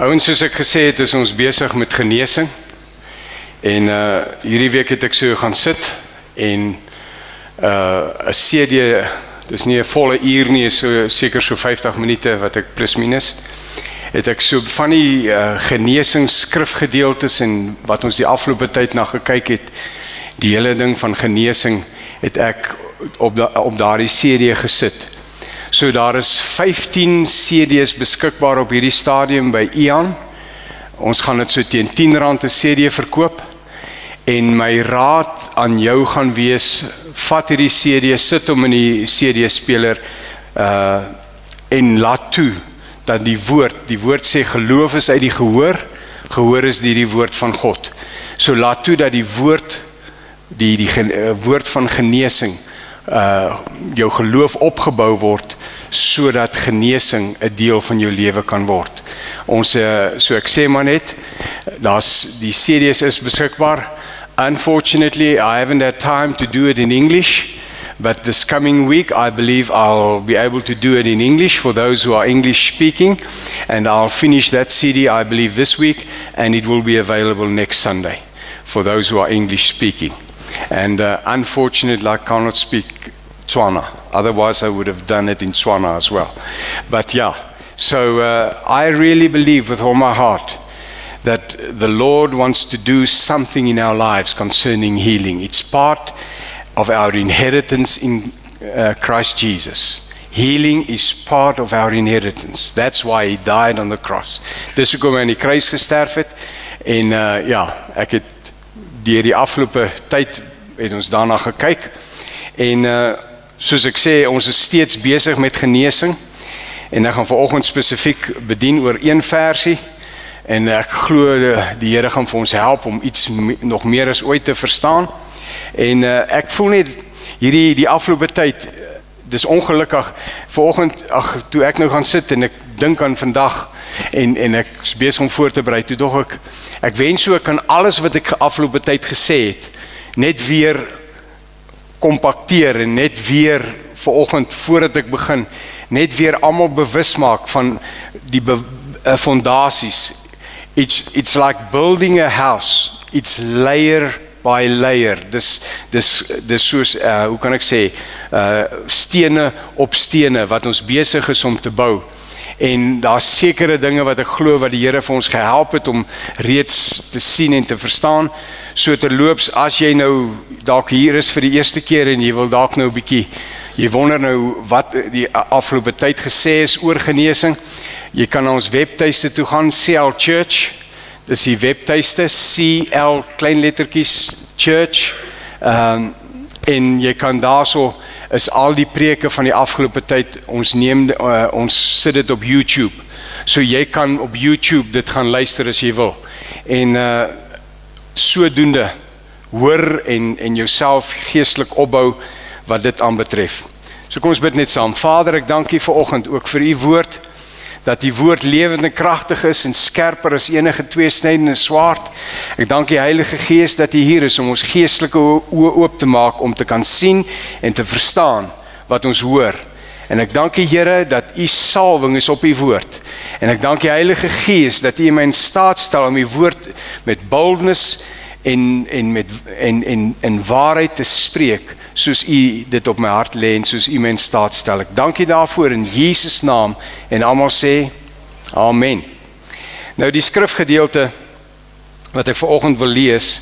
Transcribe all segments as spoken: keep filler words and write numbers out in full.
Ouens, soos ek gesê het, is ons besig met genesing. En uh, hierdie week het ek so gaan sit en uh, 'n C D, dis nie 'n volle uur nie, is so seker so vyftig minute wat ek plus minus. Het ek so van die uh, genesingsskrifgedeeltes en wat ons die afgelope tyd na gekyk het, die hele ding van genesing, het ek op, da, op daardie C D gesit. So daar is vyftien C D's beskikbaar op hierdie stadium by Ian. Ons gaan dit so teen tien rand 'n C D verkoop. En my raad aan jou gaan wees, vat hierdie C D, sit hom in die C D-speler uh, en laat toe dat die woord, die woord sê geloof is uit die gehoor, gehoor is die, die woord van God. So laat toe dat die woord, die, die uh, woord van genesing, uh, jou geloof opgebou word, sodat genesing 'n deel van jou lewe kan word. Ons, uh, so ek sê maar net, daar's, die C D's is beskikbaar. Unfortunately, I haven't had time to do it in English, but this coming week, I believe I'll be able to do it in English for those who are English speaking, and I'll finish that C D, I believe, this week, and it will be available next Sunday for those who are English speaking. And uh, unfortunately, I cannot speak Tswana. Otherwise, I would have done it in Tswana as well. But yeah, so uh, I really believe with all my heart that the Lord wants to do something in our lives concerning healing. It's part of our inheritance in uh, Christ Jesus. Healing is part of our inheritance. That's why He died on the cross. Dis hoekom hy aan die kruis gesterf het. En uh, ja, ek het deur die afgelope tyd het ons daarna gekyk. En uh, soos ek sê, ons is steeds besig met genesing. En ek gaan vanoggend spesifiek bedien oor een versie. En ek glo die Here gaan vir ons help om iets me, nog meer as ooit te verstaan. En uh, ek voel net hierdie die afgelope tyd, dis ongelukkig, vanoggend, ag, toe ek nou gaan sit en ek dink aan vandag en en ek is besig om voor te berei, toe dog ek, ek wens so ek kan alles wat ek afgelope tyd gesê het, net weer kompakteer en net weer vanoggend voordat ek begin, net weer almal bewus maak van die be, uh, fondasies. It's, it's like building a house. It's layer by layer. Dis, dis, dis soos, uh, hoe kan ek sê, uh, stene op stene wat ons besig is om te bou. En daar is sekere dinge wat ek glo wat die Here vir ons gehelp het om reeds te sien en te verstaan. So terloops, as jy nou dalk hier is vir die eerste keer en jy wil dalk nou 'n bietjie, jy wonder nou wat die afgelope tyd gesê is oor genesing, jy kan na ons webtuiste toe gaan, C L Church, dis die webtuiste, C L kleinlettertjies Church, um, en jy kan daarso, is al die preke van die afgelope tyd, ons neem, uh, ons sit dit op YouTube, so jy kan op YouTube dit gaan luister as jy wil, en uh, sodoende, hoor en, en jouself geestelik opbou, wat dit aanbetref. So kom ons bid net saam. Vader, ek dank U vanoggend ook vir U woord, dat die woord lewend en kragtig is en skerper as enige tweesnydende swaard. Ek dank U Heilige Gees dat U hier is om ons geestelike oë oop te maak om te kan sien en te verstaan wat ons hoor. En ek dank U Here dat U salwing is op U woord. En ek dank U Heilige Gees dat U my in staat stel om U woord met boldness en en met en en in waarheid te spreek, soos U dit op my hart lê en soos U my in staat stel. Ek dank U daarvoor in Jesus naam en almal sê amen. Nou die skrifgedeelte wat ek vanoggend wil lees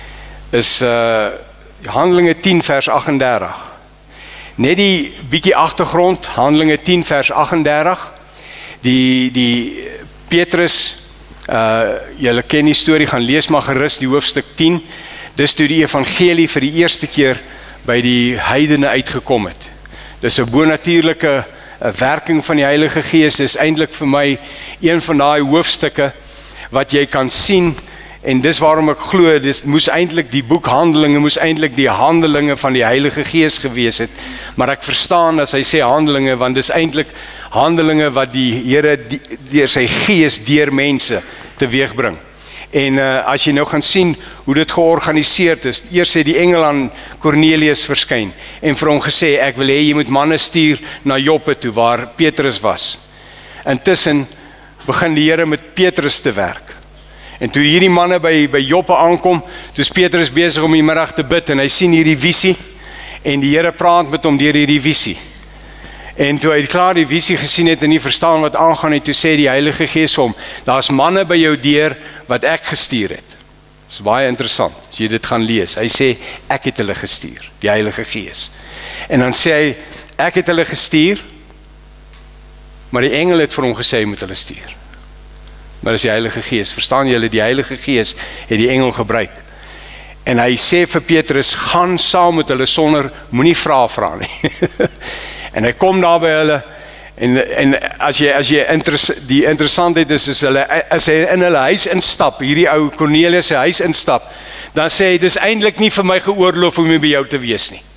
is uh Handelinge tien vers agt en dertig. Net die bietjie agtergrond, Handelinge tien vers agt en dertig. Die die Petrus, uh julle ken die storie, gaan lees maar gerus die hoofstuk tien. Dis toe die evangelie vir die eerste keer by die heidene uitgekom het. Dis 'n bonatuurlike werking van die Heilige Gees, dis eintlik vir my een van daai hoofstukke wat jy kan sien, en dis waarom ek glo, dis moes eintlik die boek Handelinge, moes eintlik die handelinge van die Heilige Gees gewees het, maar ek verstaan as hy sê handelinge, want dis eintlik handelinge wat die Here deur sy Gees deur mense teweegbring. En uh, as jy nou gaan sien hoe dit georganiseerd is, eers het die engel aan Cornelius verskyn en vir hom gesê, ek wil hê jy moet manne stuur na Joppe toe waar Petrus was. Intussen begin die Here met Petrus te werk. En toe hierdie manne by, by Joppe aankom, toe is Petrus besig om die middag te bid, en hy sien hierdie visie, en die Here praat met hom deur hierdie visie. En toe hy klaar die visie gesien het en nie verstaan wat aangaan het, toe sê die Heilige Gees vir hom, daar's manne by jou deur wat ek gestuur het. Dit is baie interessant, as jy dit gaan lees. Hy sê, ek het hulle gestuur, die Heilige Gees. En dan sê hy, ek het hulle gestuur, maar die engel het vir hom gesê, hy moet hulle stuur. Maar dis die Heilige Gees, verstaan julle, die Heilige Gees het die engel gebruik. En hy sê vir Petrus, gaan saam met hulle sonder, moenie vra vra nie. En hy kom daar by hulle, en, en as jy, as jy interess, die interessantheid is, is hulle, as hy in hulle huis instap, hierdie ou Cornelius sy huis instap, dan sê hy, dis eintlik nie vir my geoorloof om by jou te wees nie.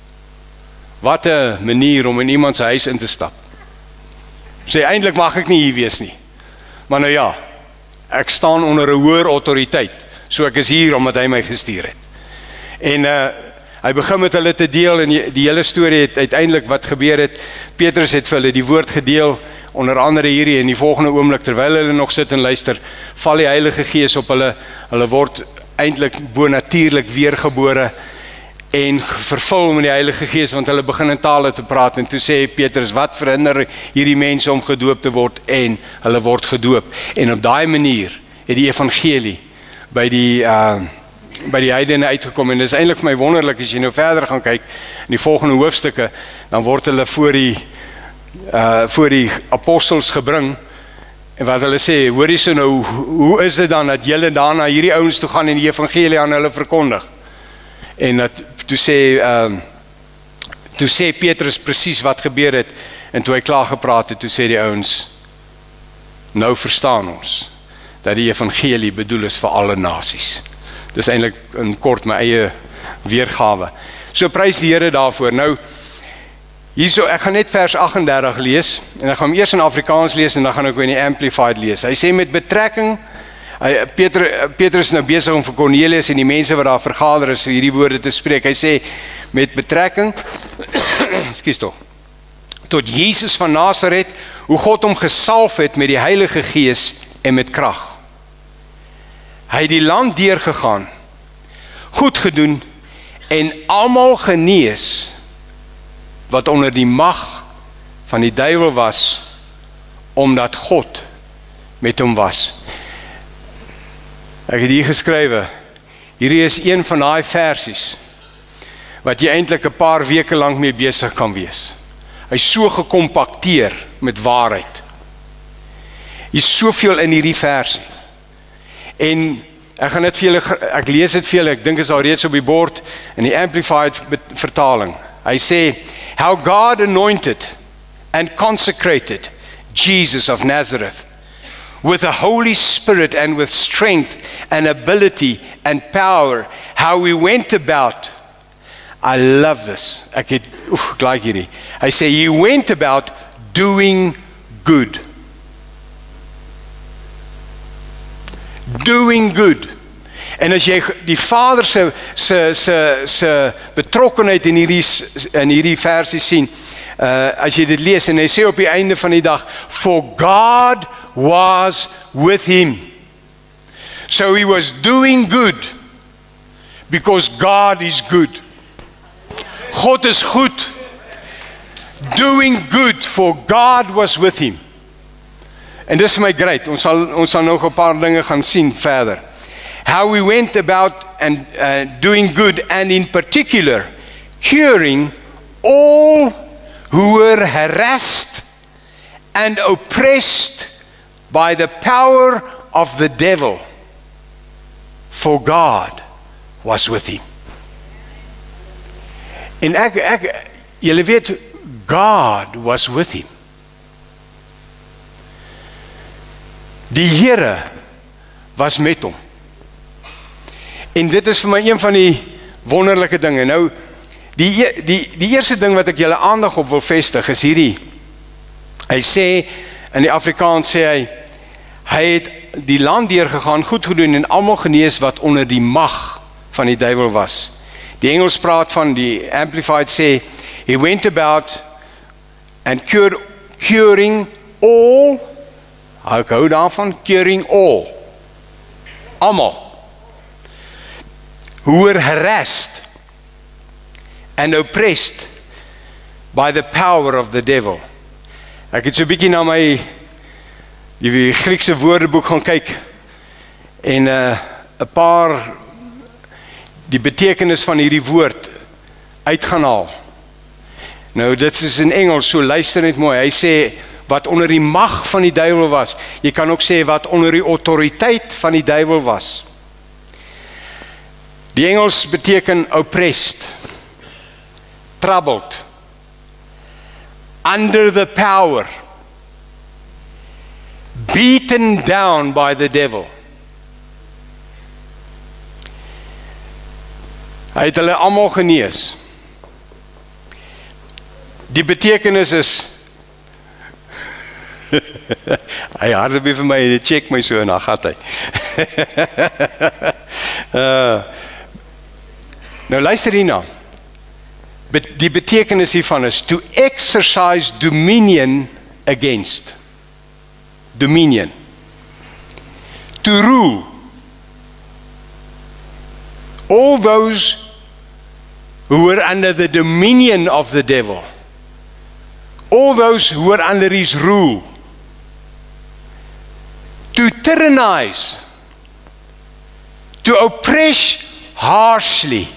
Wat 'n manier om in iemand se huis in te stap. Sê, eintlik mag ek nie hier wees nie. Maar nou ja, ek staan onder 'n hoër autoriteit, so ek is hier omdat hy my gestuur het. En uh, hy begin met hulle te deel, en die, die hele storie het uiteindelik wat gebeur het, Petrus het vir hulle die woord gedeel, onder andere hierdie, en die volgende oomblik, terwyl hulle nog sit en luister, val die Heilige Gees op hulle, hulle word eintlik bonatuurlik weergebore, en vervul met die Heilige Gees, want hulle begin in tale te praat, en toe sê Petrus, wat verhinder hierdie mense om gedoop te word, en hulle word gedoop, en op daai manier het die evangelie by die uh, by die heidene uitgekom, en dit is eintlik vir my wonderlik, as jy nou verder gaan kyk, in die volgende hoofstukke, dan word hulle voor die uh, voor die apostels gebring, en wat hulle sê, hoor jy so nou, hoe is dit dan, dat julle daarna hierdie ouens toe gaan, en die evangelie aan hulle verkondig, en dat, toe sê, uh, toe sê Petrus presies wat gebeur het, en toe hy klaar gepraat het, toe sê die ouens, nou verstaan ons, dat die evangelie bedoel is vir alle nasies. Dis eintlik in kort my eie weergawe. So prys die Here daarvoor. Nou, hierso, ek gaan net vers agt en dertig lees, en ek gaan hom eers in Afrikaans lees, en dan gaan ek in die Amplified lees. Hy sê met betrekking, hy, Peter, Petrus is nou besig om vir Cornelius en die mense wat daar vergader is, hierdie woorde te spreek. Hy sê, met betrekking, ekskuus tog, tot Jesus van Nazareth, hoe God hom gesalf het met die Heilige Gees en met krag. Hy het die land deurgegaan, goed gedoen, en almal genees, wat onder die mag van die duiwel was, omdat God met hom was. Ek het hier geskrywe, hierdie is een van daai versies, wat jy eintlik 'n paar weke lank mee besig kan wees. Hy is so gekompakteer met waarheid. Hier is soveel in hierdie versie. En ek gaan dit vir julle, ek lees dit vir julle, ek dink is al reeds op die bord, in die Amplified vertaling. Hy sê, how God anointed and consecrated Jesus of Nazareth with the Holy Spirit and with strength and ability and power, how we went about, I love this, ek het, oef, ek like hierdie, hy sê, he went about doing good. Doing good. En as jy die Vader se se se se betrokkenheid in hierdie in hierdie versie sien, uh, as jy dit lees, en hy sê op die einde van die dag, for God was with him. So he was doing good because God is good. God is goed. Doing good for God was with him. En dis vir my great, ons sal, ons sal nog 'n paar dinge gaan sien verder. How we went about and uh, doing good, and in particular, curing all who were harassed and oppressed by the power of the devil, for God was with him. En ek, ek, julle weet, God was with him. Die Here was met hom. En dit is vir my een van die wonderlike dinge. Nou, die, die, die eerste ding wat ek julle aandag op wil vestig is hierdie. Hy sê, in die Afrikaans sê hy, hy het die land deurgegaan, goed gedoen en almal genees wat onder die mag van die duiwel was. Die Engels praat van, die Amplified sê, he went about and cured, curing all, Ek hou daarvan, curing all. Almal. Who were harassed and oppressed by the power of the devil. Ek het so 'n bietjie na my die Griekse woordeboek gaan kyk en 'n uh, 'n paar die betekenis van hierdie woord uitgaan haal. Nou dit is in Engels, so luister net mooi. Hy sê wat onder die mag van die duiwel was. Jy kan ook sê wat onder die autoriteit van die duiwel was. Die Engels beteken oppressed, troubled, under the power, beaten down by the devil. Hy het hulle almal genees. Die betekenis is hy hardop vir my en hy check my so en dan gaat hy. uh, nou luister hierna. Die betekenis hiervan is to exercise dominion against. Dominion. To rule. All those who were under the dominion of the devil. All those who were under his rule. To tyrannize. To oppress harshly.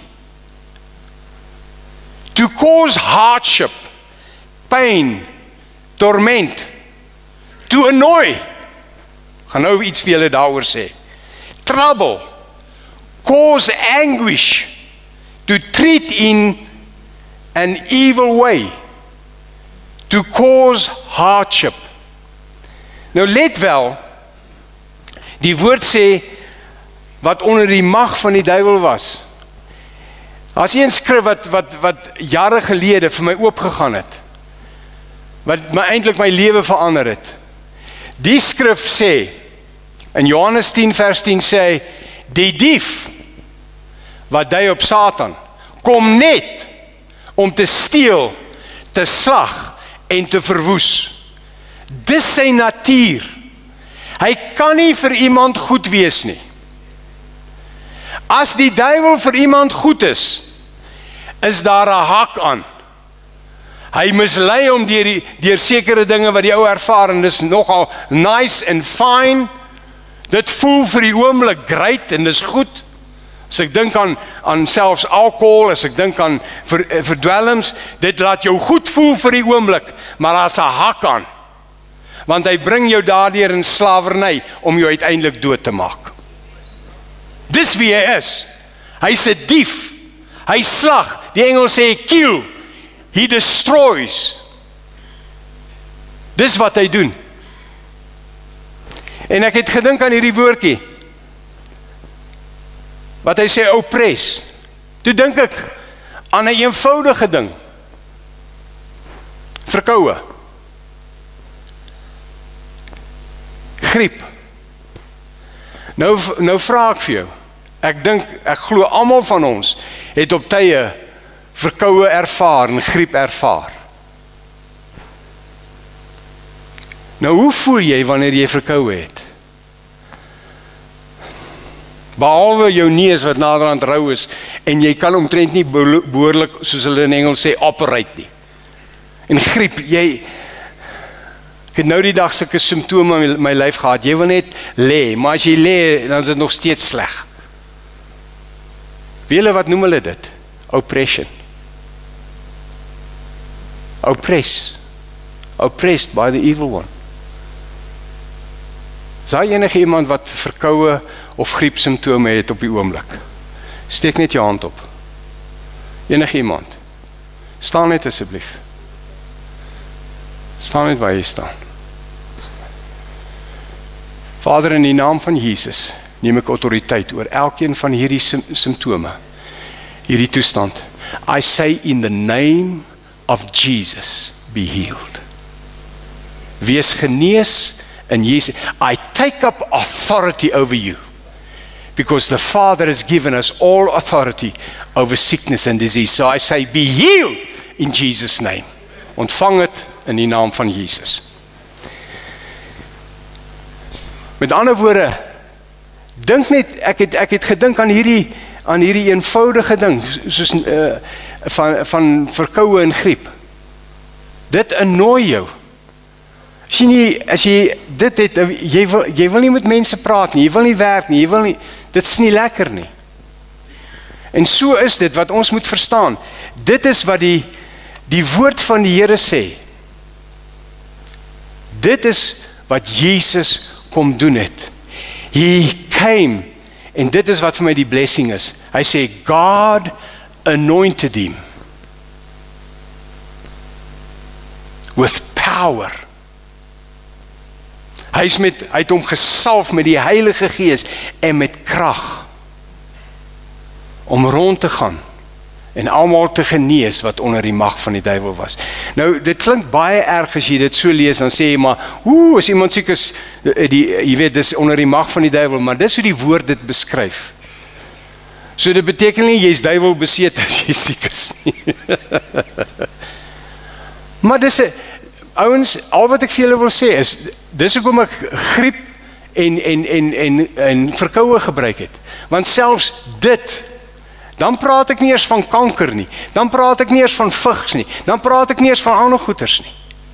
To cause hardship, pain, torment. To annoy. Gaan nou iets vir julle daaroor sê. Trouble. Cause anguish. To treat in an evil way. To cause hardship. Nou let wel, die woord sê, wat onder die mag van die duiwel was. As een skrif wat, wat, wat jare gelede vir my oopgegaan het, wat my eintlik my lewe verander het. Die skrif sê, in Johannes tien vers tien sê, die dief, wat dui op Satan, kom net, om te steel, te slag, en te verwoes. Dis sy natuur. Hy kan nie vir iemand goed wees nie. As die duiwel vir iemand goed is, is daar 'n hak aan. Hy mislei hom deur die deur sekere dinge wat die ou ervaar en dis nogal nice and fine. Dit voel vir die oomblik great en dis goed. As ek dink aan aan selfs alkohol, as ek dink aan ver, verdwelms, dit laat jou goed voel vir die oomblik, maar daar's 'n hak aan. Want hy bring jou daardeur in slawerny om jou uiteindelik dood te maak. Dis wie hy is. Hy's 'n dief. Hy slag. Die Engels sê kill. He destroys. Dis wat hy doen. En ek het gedink aan hierdie woordjie. Wat hy sê oppress. Toe dink ek aan 'n eenvoudige ding. Verkoue. Griep. Nou nou vra ek vir jou. Ek dink, ek glo almal van ons het op tye verkoue ervaar en griep ervaar. Nou hoe voel jy wanneer jy verkoue het? Behalwe jou neus wat naderhand rou is en jy kan omtrent nie behoorlik, soos hulle in Engels sê, operate nie. En griep, jy ek het nou die dag sulke simptome in my lyf gehad. Jy wil net lê, maar as jy lê, dan is dit nog steeds sleg. Weet julle wat noem hulle dit? Oppression. Oppress. Oppressed by the evil one. Is daar enige iemand wat verkoue of griep simptome het op die oomblik? Steek net jou hand op. Enige iemand. Staan net asseblief. Staan net waar jy staan. Vader, in die naam van Jesus neem ek autoriteit oor elkeen van hierdie simptome, hierdie toestand. I say in the name of Jesus, be healed. Wees genees in Jesus. I take up authority over you, because the Father has given us all authority over sickness and disease. So I say, be healed in Jesus' name. Ontvang het in die naam van Jesus. Met ander woorde, dink net, ek het, ek het gedink aan hierdie, aan hierdie eenvoudige ding, soos uh, van, van verkoue en griep. Dit innooi jou. As jy, nie, as jy dit het, jy wil, jy wil nie met mense praat nie, jy wil nie werk nie, jy wil nie, dit is nie lekker nie. En so is dit wat ons moet verstaan. Dit is wat die, die woord van die Here sê. Dit is wat Jesus kom doen het. He came, en dit is wat vir my die blessing is. Hy sê, God anointed him with power. Hy is met, hy het hom gesalf met die Heilige Gees en met krag om rond te gaan en almal te genees wat onder die mag van die duiwel was. Nou, dit klink baie erg as jy dit so lees, dan sê jy maar, oeh, as iemand siek is, die, jy weet, dis onder die mag van die duiwel, maar dis hoe die woord dit beskryf. So dit beteken nie, jy is duiwel beseet as jy siek is nie. Maar dis, ouens, al wat ek vir julle wil sê is, dis hoekom ek griep en, en, en, en, en verkoue gebruik het. Want selfs dit, dan praat ek nie eers van kanker nie, dan praat ek nie eers van vigs nie, dan praat ek nie eers van ander goeters nie.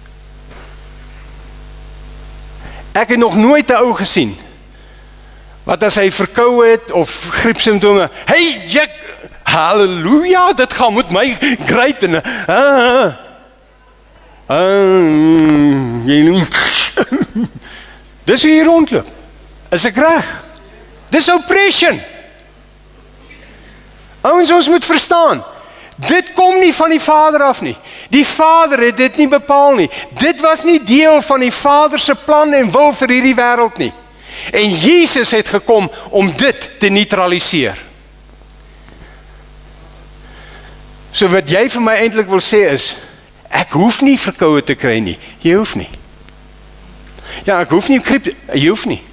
Ek het nog nooit 'n ou gesien, wat as hy verkoue het, of griepsymptome, hey, Jack, halleluja, dit gaan met my great, en, ah, ah, dis hoe jy rondloop, is ek reg? Dis oppression. Ouens, ons moet verstaan, dit kom nie van die Vader af nie. Die Vader het dit nie bepaal nie. Dit was nie deel van die Vader se plan en wil vir hierdie wêreld nie. En Jesus het gekom om dit te neutraliseer. So wat jy vir my eintlik wil sê is, ek hoef nie verkoue te kry nie. Jy hoef nie. Ja, ek hoef nie griep, jy hoef nie.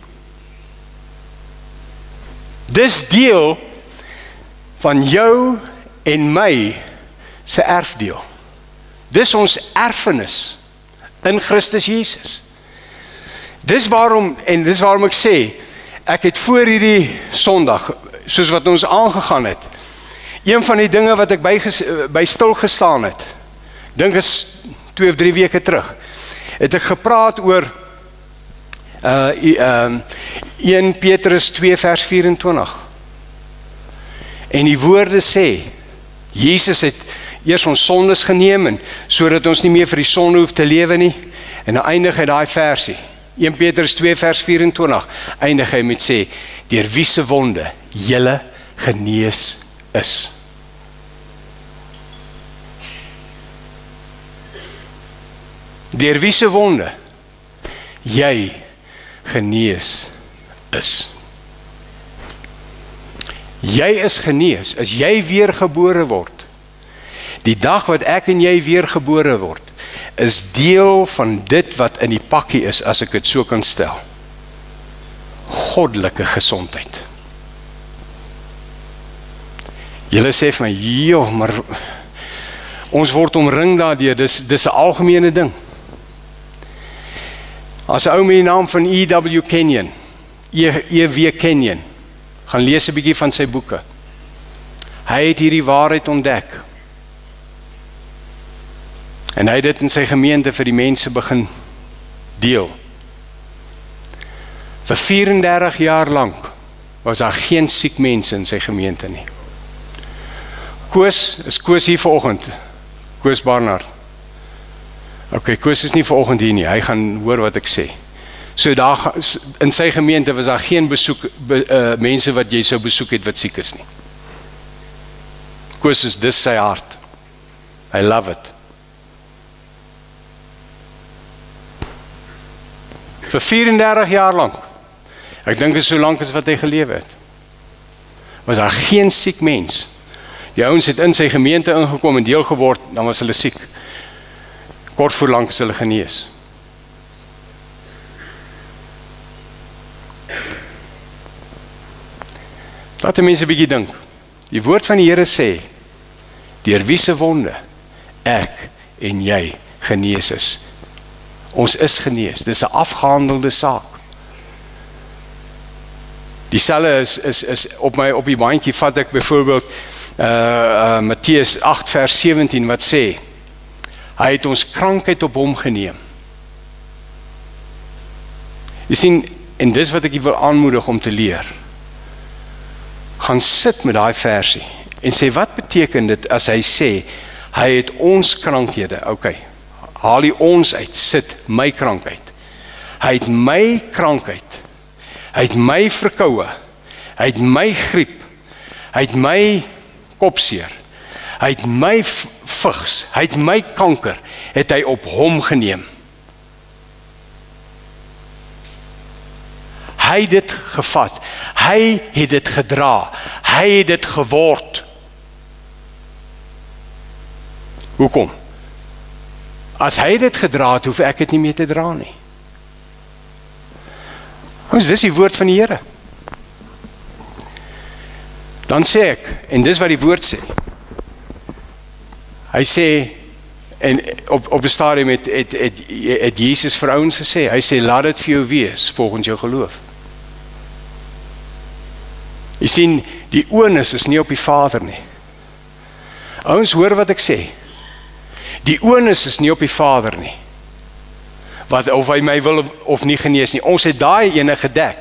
Dis deel van jou en my se erfdeel. Dis ons erfenis in Christus Jesus. Dis waarom, en dis waarom ek sê, ek het voor hierdie Sondag, soos wat ons aangegaan het, een van die dinge wat ek by, by stil gestaan het, dink is twee of drie weke terug, het ek gepraat oor uh, uh, Eerste Petrus twee vers vyf-en-twintig. En die woorde sê, Jesus het eers ons sondes geneem, en sodat ons nie meer vir die sonde hoef te lewe nie, en dan eindig hy daai versie, Eerste Petrus twee vers vyf-en-twintig, eindig hy met sê, deur wie se wonde julle genees is. Deur wie se wonde jy genees is. Jy is genees, as jy weergebore word. Die dag wat ek en jy weergebore word, is deel van dit wat in die pakkie is, as ek het so kan stel. Goddelike gesondheid. Julle sê vir my, joh, maar ons word omring daardeur, dis, dis 'n algemene ding. As 'n ou met die naam van E W Kenyon, E W Kenyon, gaan lees 'n bietjie van sy boeke. Hy het hierdie waarheid ontdek. En hy het dit in sy gemeente vir die mense begin deel. Vir vyf-en-dertig jaar lank was daar geen siek mense in sy gemeente nie. Koos, is Koos hier vanoggend? Koos Barnard. Ok, Koos is nie vanoggend hier nie, hy gaan hoor wat ek sê. So daar, in sy gemeente was daar geen besoek, be, uh, mense wat jy sou besoek het wat siek is nie. Koos is dis sy hart. I love it. Vir vyf-en-dertig jaar lang, ek dink is so lank as wat hy gelewe het, was daar geen siek mens. Die ouens het in sy gemeente ingekom en deel geword, dan was hulle siek. Kort voor lank is hulle genees. Laat die mense 'n bietjie dink. Die woord van die Here sê, deur wie se wonde ek en jy genees is. Ons is genees, dis 'n afgehandelde saak. Dieselfde is, is, is op my op die bandjie vat ek byvoorbeeld uh, uh, Matteus agt vers sewentien wat sê, hy het ons krankheid op hom geneem. Jy sien, en dis wat ek wil aanmoedig om te leer. Gaan sit met daai versie en sê, wat beteken dit as hy sê, hy het ons krankhede, ok, haal die ons uit, sit my krankheid. Hy het my krankheid, hy het my verkoue, hy het my griep, hy het my kopseer, hy het my vigs, hy het my kanker, het hy op hom geneem. Hy het dit gevat, hy het dit gedra, hy het dit geword. Hoekom? As hy dit gedra het, hoef ek dit nie meer te dra nie. Ons, dis die woord van die Here. Dan sê ek, en dis wat die woord sê, hy sê, en op, op die stadium het, het, het, het Jesus vir ouens gesê, hy sê, laat dit vir jou wees, volgens jou geloof. Jy sien, die oornis is nie op die Vader nie. Ouens, hoor wat ek sê. Die oornis is nie op die Vader nie. Wat, of hy my wil of, of nie genees nie. Ons het daai ene gedek.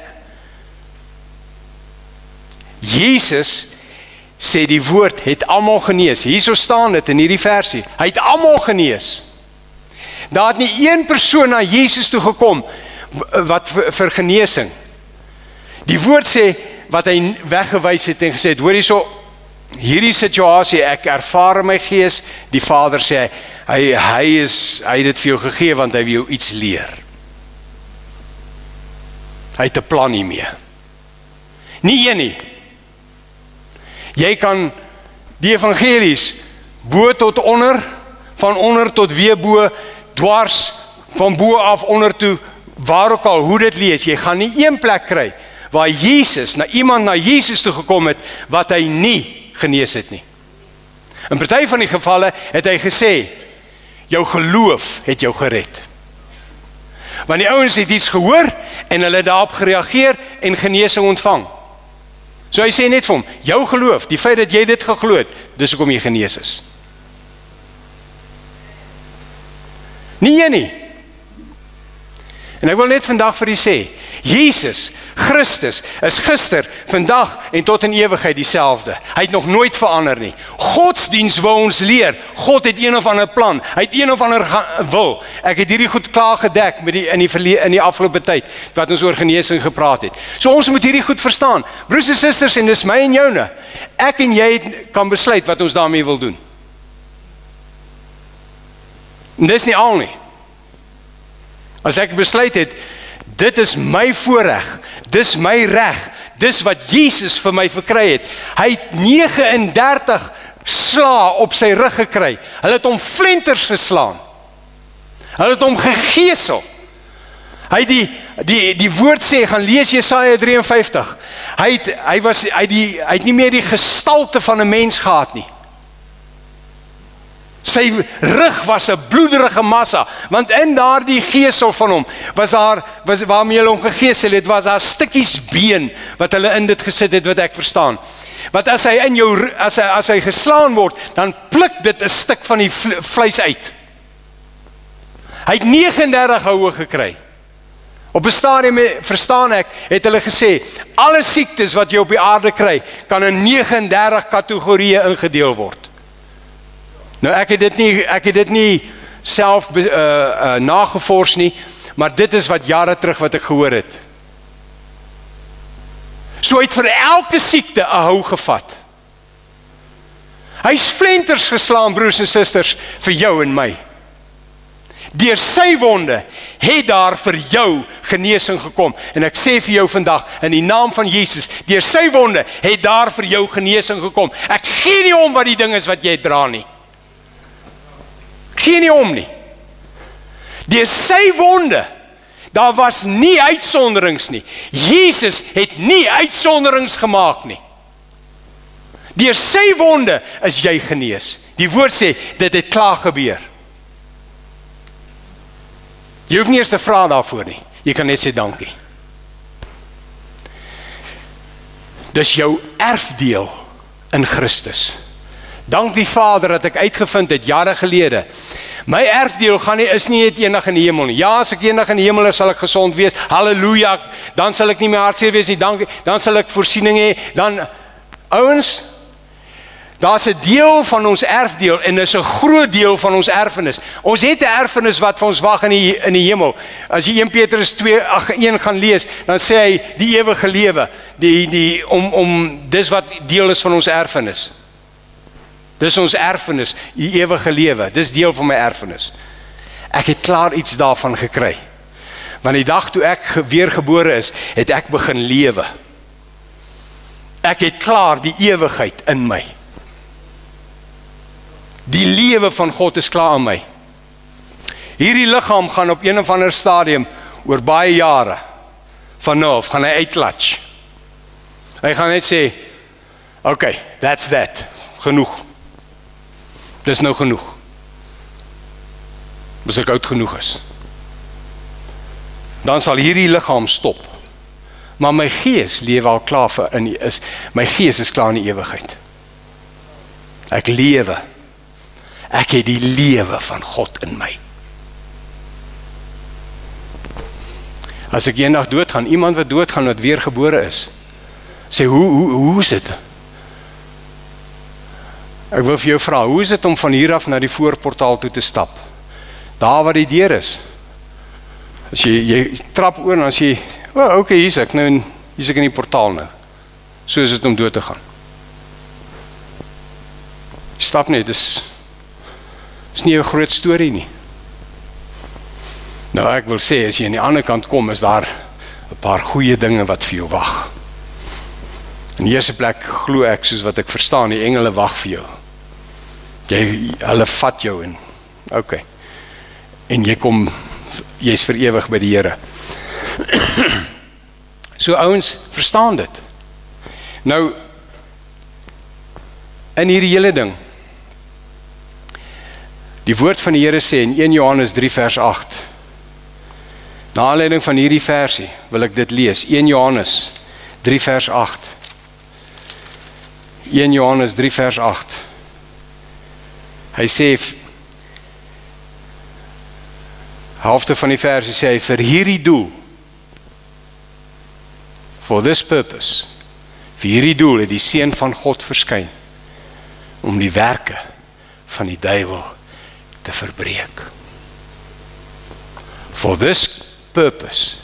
Jesus sê die woord het almal genees. Hierso staan dit in hierdie versie. Hy het almal genees. Daar het nie een persoon na Jesus toe gekom wat vir, vir genesing. Die woord sê wat hy weggewys het en gesê het, hoor hierso, hierdie situasie, ek ervaar in my gees, die Vader sê, hy, hy, is, hy het dit vir jou gegee, want hy wil jou iets leer. Hy het 'n plan hiermee. Nie een nie. Jy kan die evangelies, bo tot onder, van onder tot weer bo, dwars, van bo af onder toe, waar ook al, hoe dit lees, jy gaan nie een plek kry, waar Jesus, na iemand na Jesus toe gekom het, wat hy nie genees het nie. In party van die gevalle het hy gesê, jou geloof het jou gered. Want die ouens het iets gehoor, en hulle daarop gereageer, en genesing ontvang. So hy sê net vir hom, jou geloof, die feit dat jy dit geglo het, dis hoekom jy genees is. Nie een nie. En ek wil net vandag vir u sê, Jesus, Christus, is gister, vandag en tot in ewigheid dieselfde. Hy het nog nooit verander nie. Godsdiens wil ons leer, God het een of ander plan, hy het een of ander wil. Ek het hierdie goed klaar gedek met die, in, die verle- in die afgelope tyd, wat ons oor genesing gepraat het. So ons moet hierdie goed verstaan. Broers en susters, en dis my en joune. Ek en jy kan besluit wat ons daarmee wil doen. En dis nie al nie. As ek besluit het, dit is my voorreg, dis my reg, dis wat Jesus vir my verkry het. Hy het negenendertig sla op sy rug gekry. Hulle het hom flenters geslaan. Hulle het hom gegeesel. Hy die die die woord sê, gaan lees Jesaja drie en vyftig. Hy het hy was hy die hy het nie meer die gestalte van 'n mens gehad nie. Sy rug was 'n bloederige massa, want in daardie gesel van hom was daar was waarmee hulle hom gegesel het, was daar stukkies been wat hulle in dit gesit het, wat ek verstaan. Wat as hy in jou as hy as hy geslaan word, dan pluk dit 'n stuk van die vleis uit. Hy het negenendertig houe gekry. Op 'n stadium, verstaan ek, het hulle gesê, alle siektes wat jy op die aarde kry, kan in negenendertig kategorieë ingedeel word. Nou ek het dit nie, ek het dit nie self uh, uh, nagevors nie, maar dit is wat jare terug wat ek gehoor het. So hy het vir elke siekte 'n hou gevat. Hy is flenters geslaan, broers en susters, vir jou en my. Deur sy wonde het daar vir jou genesing gekom. En ek sê vir jou vandag, in die naam van Jesus, deur sy wonde het daar vir jou genesing gekom. Ek gee nie om wat die ding is wat jy dra nie. Ek gee nie om nie. Deur sy wonde, daar was nie uitsonderings nie. Jesus het nie uitsonderings gemaak nie. Deur sy wonde is jy genees. Die woord sê, dit het klaar gebeur. Jy hoef nie eers te vra daarvoor nie. Jy kan net sê dankie. Dis jou erfdeel in Christus. Dank die Vader dat ek uitgevind het jare gelede. My erfdeel gaan nie, is nie net eendag in die hemel nie. Ja, as ek eendag in die hemel is, sal ek gesond wees. Halleluja. Dan sal ek nie meer hartseer wees nie. Dan, dan sal ek voorsiening hê. Dan, ouens, daar's 'n deel van ons erfdeel en is 'n groot deel van ons erfenis. Ons het 'n erfenis wat vir ons wag in die in die hemel. As jy Eerste Petrus twee ag een gaan lees, dan sê hy die ewige lewe, die die om om dis wat deel is van ons erfenis. Dis ons erfenis, die ewige lewe. Dis deel van my erfenis. Ek het klaar iets daarvan gekry. Want die dag toe ek weergebore is, het ek begin lewe. Ek het klaar die ewigheid in my. Die lewe van God is klaar in my. Hierdie liggaam gaan op een of ander stadium oor baie jare van nou af gaan hy uitlatch. Hy gaan net sê, okay, that's that. Genoeg. Dis nou genoeg. As ek oud genoeg is. Dan sal hierdie liggaam stop. Maar my gees lewe al klaar vir in is my gees is klaar in die ewigheid. Ek lewe. Ek het die lewe van God in my. As ek eendag doodgaan, iemand wat doodgaan wat weergebore is, sê hoe hoe hoe is dit? Ek wil vir jou vra, hoe is dit om van hier af na die voorportaal toe te stap? Daar waar die deur is. As jy jy trap oor en as jy, o, oh, okay, hier's ek nou, hier's ek in die portaal nou. So is dit om dood te gaan. Stap net, dis is nie 'n groot storie nie. Nou ek wil sê, as jy aan die ander kant kom, is daar 'n paar goeie dinge wat vir jou wag. In die eerste plek glo ek, soos wat ek verstaan, die engele wag vir jou. Jy, hulle vat jou en, okay. En jy kom, jy is vir ewig by die Here. So ouens, verstaan dit. Nou, in hierdie hele ding, die woord van die Here sê in Eerste Johannes drie vers agt, na aanleiding van hierdie versie, wil ek dit lees, Eerste Johannes drie vers agt, Eerste Johannes drie vers agt, hy sê, halfte van die versie sê hy, vir hierdie doel, for this purpose, vir hierdie doel het die Seun van God verskyn, om die werke van die duiwel te verbreek. For this purpose,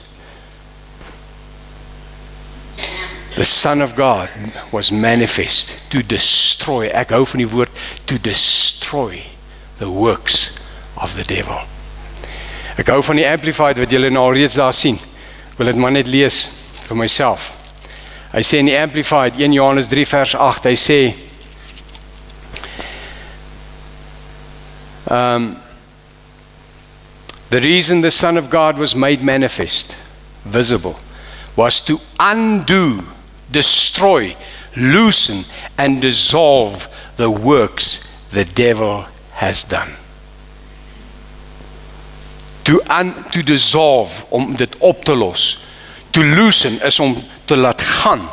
the Son of God was manifest to destroy, ek hou van die woord, to destroy the works of the devil. Ek hou van die Amplified wat julle nou reeds daar sien. Ek wil dit maar net lees vir myself. Hy sê in die Amplified, Eerste Johannes drie vers agt, hy sê, Um, the reason the Son of God was made manifest, visible, was to undo, destroy, loosen, and dissolve the works the devil has done. To, un, to dissolve, om dit op te los. To loosen is om te laat gaan.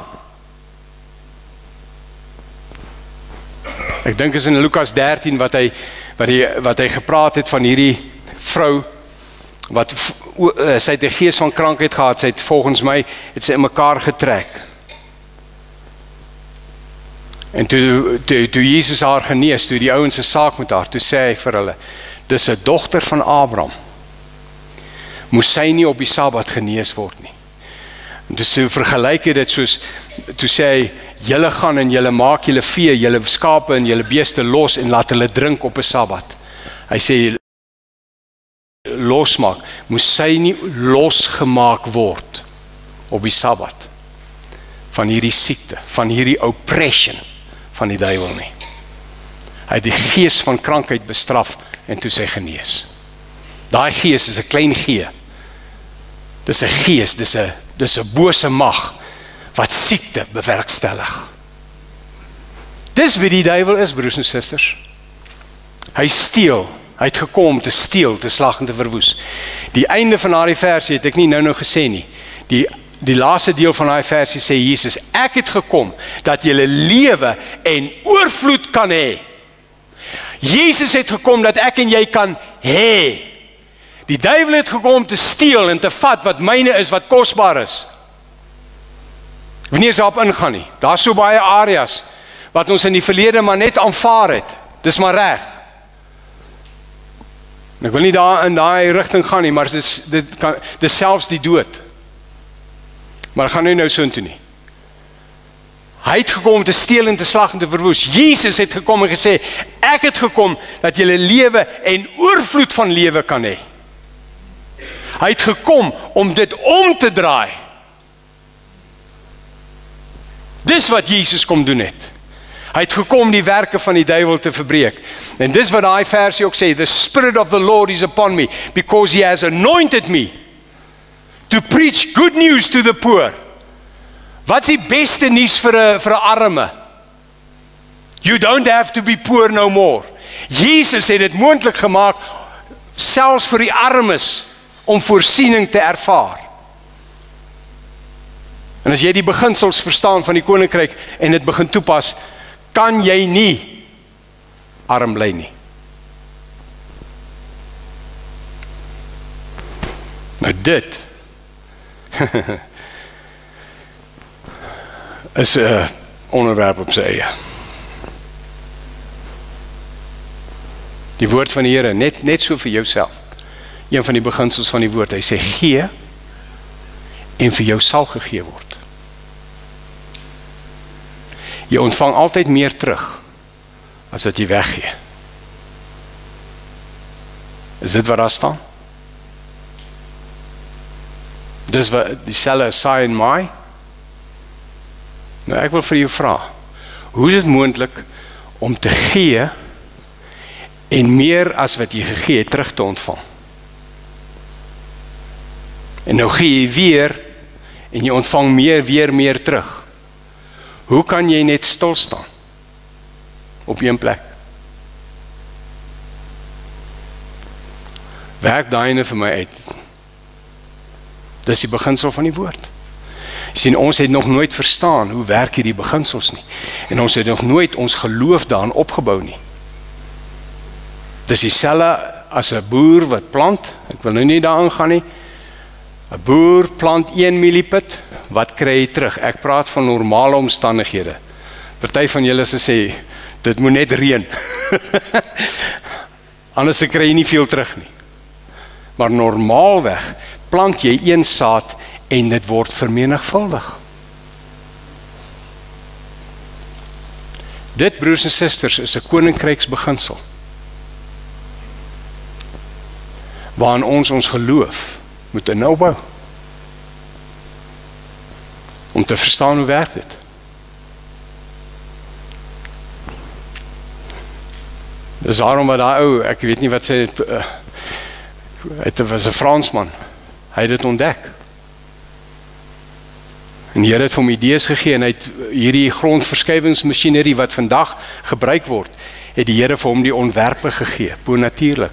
Ek dink is in Lukas dertien wat hy wat hy, wat hy gepraat het van hierdie vrou, wat sy het 'n gees van krankheid gehad, sy het volgens my, het sy in mekaar getrek. En toe, toe, toe Jesus haar genees, toe die ouens 'n saak met haar, toe sê hy vir hulle, dis 'n dogter van Abraham, moes sy nie op die Sabbat genees word nie. En toe so vergelyk hy dit soos, toe sê hy, julle gaan en julle maak julle vee, julle skape en julle beeste los en laat hulle drink op 'n Sabbat. Hy sê, losmaak, moes sy nie losgemaak word op die Sabbat van hierdie siekte, van hierdie oppression van die duiwel nie. Hy het die gees van krankheid bestraf en toe sy genees. Daai gees is 'n klein gee. Dis 'n gees, dis 'n dis 'n bose mag wat siekte bewerkstellig. Dis wie die duiwel is, broers en susters. Hy steel, hy het gekom om te steel, te slag en te verwoes. Die einde van daardie versie het ek nie nou nou gesê nie. Die die laaste deel van daai versie sê Jesus, ek het gekom dat julle lewe en oorvloed kan hê. Jesus het gekom dat ek en jy kan hê. Die duiwel het gekom om te steel en te vat wat myne is, wat kosbaar is. Wanneer is daarop ingaan nie? Daar is so baie areas wat ons in die verlede maar net aanvaar het. Dis maar reg. Ek wil nie daar in daai rigting gaan nie, maar dis dit kan dis selfs die dood. Maar gaan nou nou so intoe nie. Hy het gekom om te steel en te slag en te verwoes. Jesus het gekom en gesê, ek het gekom dat julle lewe en oorvloed van lewe kan hê. Hy het gekom om dit om te draai. Dis wat Jesus kom doen het. Hy het gekom die werke van die duiwel te verbreek. En dis wat daai versie ook sê, the Spirit of the Lord is upon me, because he has anointed me to preach good news to the poor. Wat is die beste nuus vir 'n vir 'n arme? You don't have to be poor no more. Jesus het dit moontlik gemaak, selfs vir die armes, om voorsiening te ervaar. En as jy die beginsels verstaan van die koninkryk en dit begin toepas, kan jy nie arm bly nie. Nou dit is 'n onderwerp op sy eie. Die woord van die Here, net net so vir jouself. Een van die beginsels van die woord, hy sê gee en vir jou sal gegee word. Jy ontvang altyd meer terug as wat jy weggee. Is dit wat daar staan? Dis wat dieselfde as saai en maai? Nou ek wil vir jou vra, hoe is dit moontlik om te gee en meer as wat jy gegee het terug te ontvang? En nou gee jy weer en jy ontvang meer, weer meer terug. Hoe kan jy net stil staan op een plek? Werk daai vir my uit. Dis die beginsel van die woord. Jy sien, ons het nog nooit verstaan hoe werk hierdie beginsels nie. En ons het nog nooit ons geloof daarin opgebou nie. Dis dieselfde as 'n boer wat plant. Ek wil nou nie daaraan gaan nie. 'n Boer plant een mieliepit, wat kry hy terug? Ek praat van normale omstandighede. Party van julle sê, dit moet net reën. Anders kry jy nie veel terug nie. Maar normaalweg plant jy een saad en dit word vermenigvuldig. Dit, broers en susters, is 'n koninkryksbeginsel, waarin ons ons geloof moet inbou, om te verstaan hoe werk dit. Dis daarom wat daai ou, ek weet nie wat sê, het was 'n Fransman, hy het dit ontdek. En die Here het vir hom idees gegee, en hy het hierdie grondverskuiwingsmasjinerie wat vandag gebruik word, het die Here vir hom die ontwerpe gegee, bonatuurlik.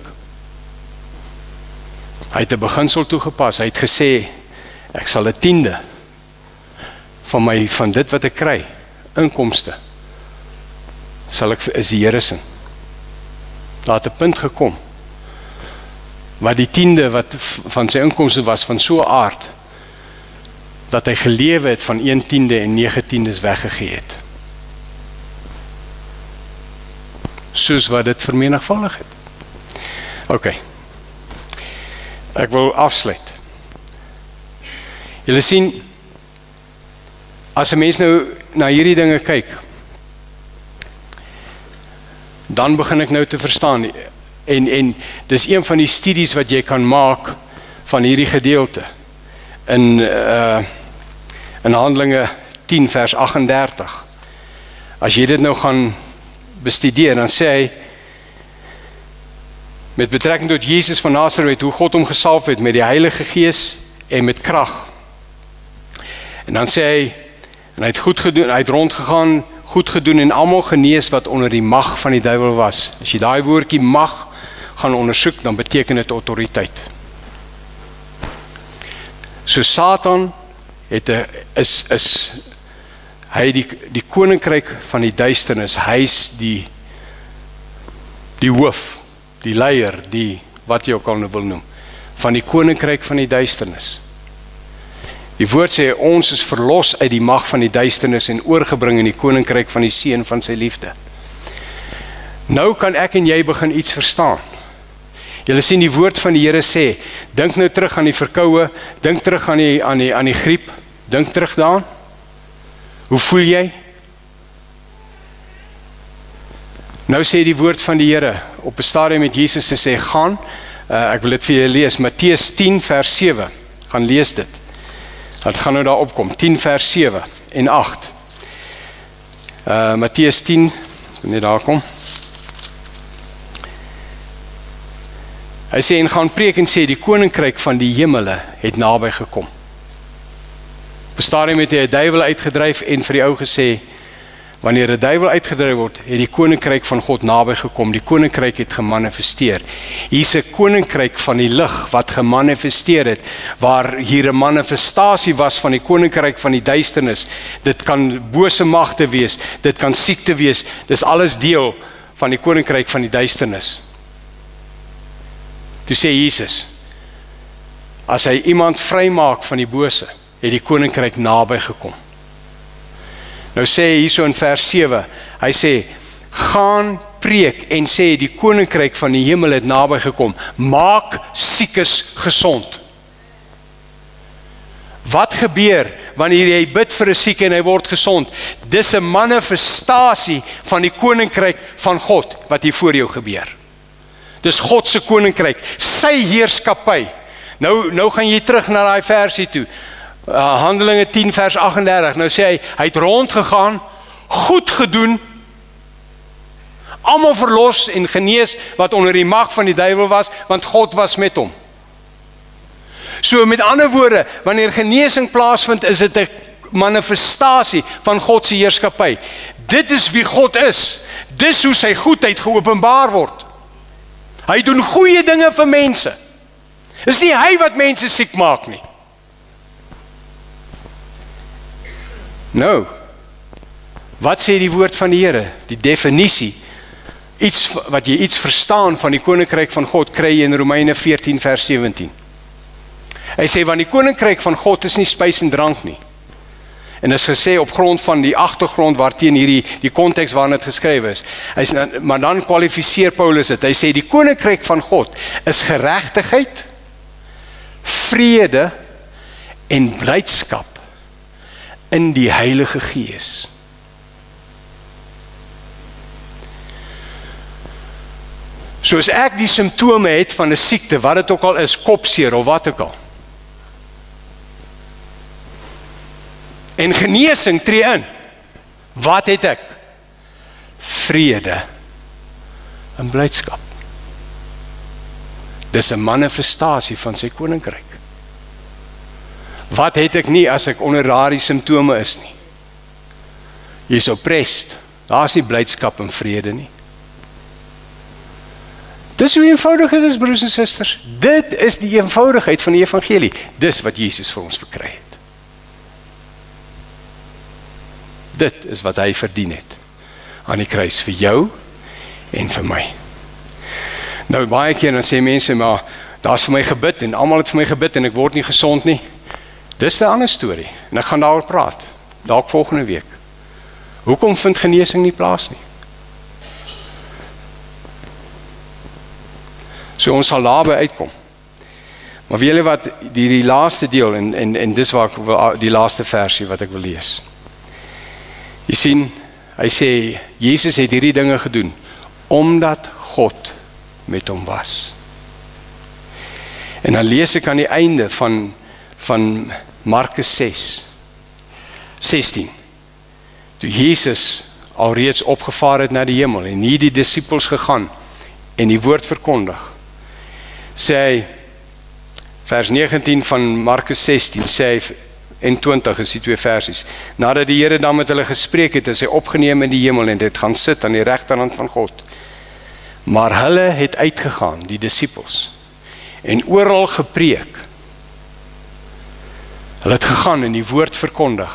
Hy het 'n beginsel toegepas, hy het gesê, ek sal 'n tiende van my, van dit wat ek kry, inkomste, sal ek, is die Here se. Daar het 'n punt gekom, wat die tiende wat van sy inkomste was, van so 'n aard, dat hy gelewe het van een tiende en nege tiendes weggegee het. Soos wat dit vermenigvuldig het. Ok. Ek wil afsluit. Julle sien, as 'n mens nou na hierdie dinge kyk, dan begin ek nou te verstaan, en, en dis een van die studies wat jy kan maak van hierdie gedeelte, in, uh, in Handelinge tien vers agt en dertig. As jy dit nou gaan bestudeer, dan sê hy, met betrekking tot Jesus van Nazareth, hoe God hom gesalf het met die Heilige Gees en met krag. En dan sê hy, en hy het goed gedoen, hy het rondgegaan, goed gedoen en almal genees wat onder die mag van die duiwel was. As jy daai woordjie mag gaan ondersoek, dan beteken dit autoriteit. So Satan het 'n is is hy die die koninkryk van die duisternis, hy's die die hoof, die leier, die wat jy ook al nou wil noem, van die koninkryk van die duisternis. Die woord sê, ons is verlos uit die mag van die duisternis en oorgebring in die koninkryk van die seun van sy liefde. Nou kan ek en jy begin iets verstaan. Julle sien die woord van die Here sê, dink nou terug aan die verkoue, dink terug aan die, aan die, aan die griep, dink terug daaraan. Hoe voel jy? Nou sê die woord van die Here, op 'n stadium met Jesus gesê, gaan, uh, ek wil dit vir julle lees, Matteus tien vers sewe, gaan lees dit. Het gaan nou daar opkom, tien vers sewe en agt. Uh, Matteus tien, net daar kom. Hy sê, en gaan preek en sê, die koninkryk van die hemele het naby gekom. Op 'n stadium het hy 'n duiwel uitgedryf en vir die ou gesê, wanneer 'n duiwel uitgedryf word, het die koninkryk van God naby gekom. Die koninkryk het gemanifesteer. Hier's 'n koninkryk van die lig wat gemanifesteer het, waar hier 'n manifestasie was van die koninkryk van die duisternis. Dit kan bose magte wees, dit kan siekte wees, dis alles deel van die koninkryk van die duisternis. Toe sê Jesus, as hy iemand vrymaak van die bose, het die koninkryk naby gekom. Nou sê hy hierso in vers sewe, hy sê, gaan preek en sê, die koninkryk van die hemel het naby gekom, maak siekes gesond. Wat gebeur wanneer jy bid vir 'n sieke en hy word gesond? Dis 'n manifestasie van die koninkryk van God, wat hier voor jou gebeur. Dis God se koninkryk, sy heerskappy. Nou, nou gaan jy terug na daai versie toe. Uh, Handelinge tien vers agt en dertig, nou sê hy, hy het rondgegaan, goed gedoen, almal verlos en genees, wat onder die mag van die duiwel was, want God was met hom. So met ander woorde, wanneer genesing plaasvind, is dit 'n manifestasie van God se heerskappy. Dit is wie God is, dis hoe sy goedheid geopenbaar word. Hy doen goeie dinge vir mense. Dis nie hy wat mense siek maak nie. Nou, wat sê die woord van die Here? Die definisie, iets wat jy iets verstaan van die koninkryk van God, kry jy in Romeine veertien vers sewentien. Hy sê, want die koninkryk van God is nie spys en drank nie. En is gesê op grond van die agtergrond waarteen hierdie die konteks waarin dit geskryf is. Hy sê, maar dan kwalifiseer Paulus dit. Hy sê die koninkryk van God is geregtigheid, vrede en blydskap in die Heilige Gees. So as ek die simptome het van 'n siekte, wat dit ook al is, kopseer of wat ook al, en genesing tree in, wat het ek? Vrede en blydskap. Dis 'n manifestasie van sy koninkryk. Wat het ek nie as ek onder daardie simptome is nie? Jy's oppressed, daar's nie blydskap en vrede nie. Dis hoe eenvoudig dit is, broers en susters. Dit is die eenvoudigheid van die evangelie. Dis wat Jesus vir ons verkry het. Dit is wat hy verdien het aan die kruis vir jou en vir my. Nou baie keer dan sê mense, maar daar's vir my gebid en almal het vir my gebid en ek word nie gesond nie. Dis 'n ander storie en ek gaan daaroor praat, dalk volgende week. Hoekom vind genesing nie plaas nie? So ons sal daarby uitkom. Maar weet julle wat, die, die laaste deel, en, en, en dis waar ek wil, die laaste versie wat ek wil lees. Jy sien, hy sê, Jesus het hierdie dinge gedoen, omdat God met hom was. En dan lees ek aan die einde van, van Markus ses, sestien, toe Jesus alreeds opgevaar het na die hemel, en hier die disippels gegaan, en die woord verkondig, sê hy, vers negentien van Markus sestien, sê hy, en twintig is die twee versies, nadat die Here dan met hulle gespreek het, is hy opgeneem in die hemel, en het gaan sit aan die regterhand van God. Maar hulle het uitgegaan, die disippels, en oral gepreek. Hulle het gegaan en die woord verkondig.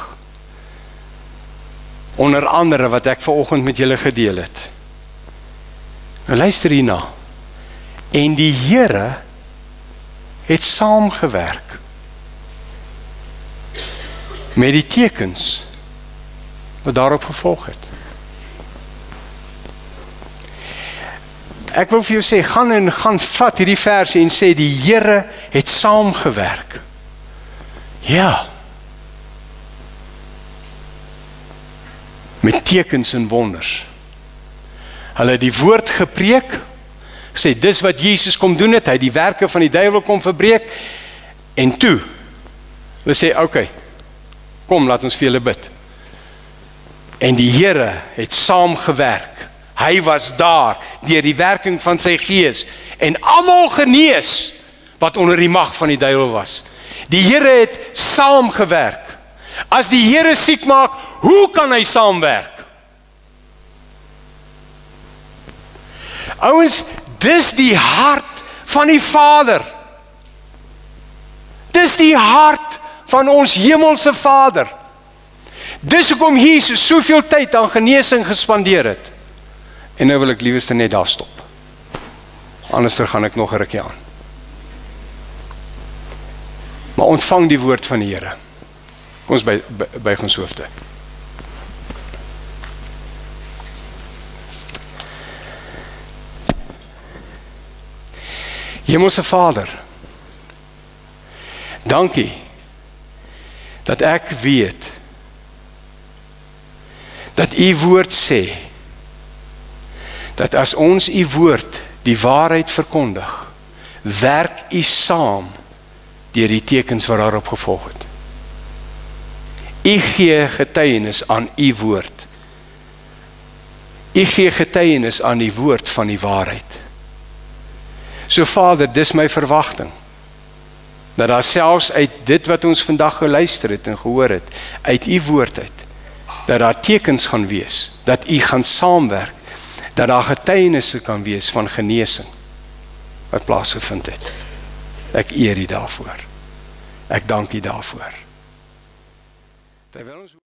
Onder andere wat ek vanoggend met julle gedeel het. Nou luister hierna. En die Here het saamgewerk met die tekens wat daarop gevolg het. Ek wil vir jou sê, gaan en gaan vat hierdie verse en sê die Here het saamgewerk. Ja. Met tekens en wonders. Hulle het die woord gepreek, sê dis wat Jesus kom doen het, hy het die werke van die duiwel kom verbreek, en toe, hulle sê, ok, kom, laat ons vir julle bid. En die Here het saamgewerk, hy was daar, deur die werking van sy gees, en almal genees, wat onder die mag van die duiwel was. Die Here het saamgewerk. As die Here siek maak, hoe kan hy saamwerk? Ouens, dis die hart van die Vader. Dis die hart van ons hemelse Vader. Dis hoekom Jesus soveel tyd aan genesing gespandeer het. En nou wil ek liewste net daar stop. Anders gaan ek nog 'n rukkie aan. Maar ontvang die woord van die Here. Kom ons by, by, by ons hoofde. Hemelse Vader, dankie dat ek weet dat u woord sê dat as ons u woord die waarheid verkondig, werk u saam deur die tekens wat daarop gevolg het. U gee getuienis aan u woord. U gee getuienis aan die woord van die waarheid. So Vader, dis my verwagting, dat daar selfs uit dit wat ons vandag geluister het en gehoor het, uit u woord uit, dat daar tekens gaan wees, dat u gaan saamwerk, dat daar getuienisse kan wees van genesing, wat plaasgevind het. Ek eer u daarvoor. Ek dank u daarvoor. Terwyl ons